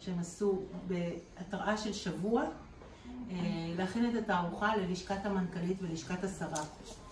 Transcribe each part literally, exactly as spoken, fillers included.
שהם עשו בהתראה של שבוע, להכין את התערוכה ללשכת המנכ"לית ולשכת השרה.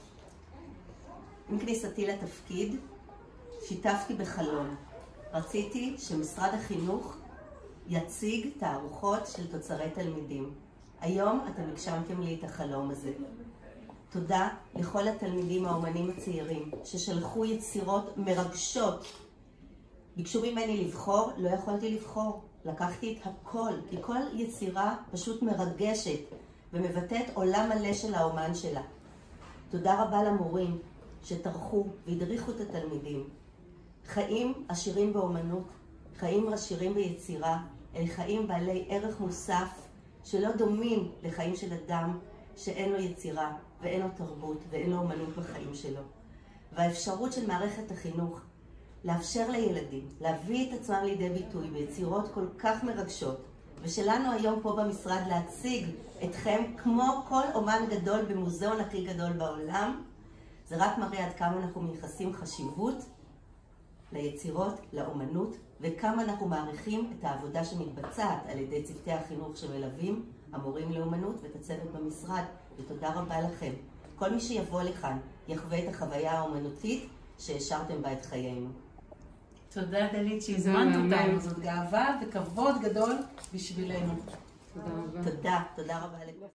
עם כניסתי לתפקיד שיתפתי בחלום. רציתי שמשרד החינוך יציג תערוכות של תוצרי תלמידים. היום אתם הגשמתם לי את החלום הזה. תודה לכל התלמידים האומנים הצעירים ששלחו יצירות מרגשות. ביקשו ממני לבחור, לא יכולתי לבחור. לקחתי את הכל, כי כל יצירה פשוט מרגשת ומבטאת עולם מלא של האומן שלה. תודה רבה למורים שטרחו והדריכו את התלמידים. חיים עשירים באומנות, חיים עשירים ביצירה, אלה חיים בעלי ערך מוסף שלא דומים לחיים של אדם שאין לו יצירה ואין לו תרבות ואין לו אומנות בחיים שלו. והאפשרות של מערכת החינוך לאפשר לילדים להביא את עצמם לידי ביטוי ביצירות כל כך מרגשות, ושלנו היום פה במשרד להציג אתכם כמו כל אומן גדול במוזיאון הכי גדול בעולם, זה רק מראה עד כמה אנחנו מייחסים חשיבות ליצירות, לאומנות, וכמה אנחנו מעריכים את העבודה שמתבצעת על ידי צוותי החינוך שמלווים המורים לאומנות ואת הצוות במשרד. ותודה רבה לכם. כל מי שיבוא לכאן יחווה את החוויה האומנותית שהשארתם בה את חיינו. תודה דלית שהזמנת אותנו, זאת גאווה וכבוד גדול בשבילנו. תודה, תודה רבה לכם.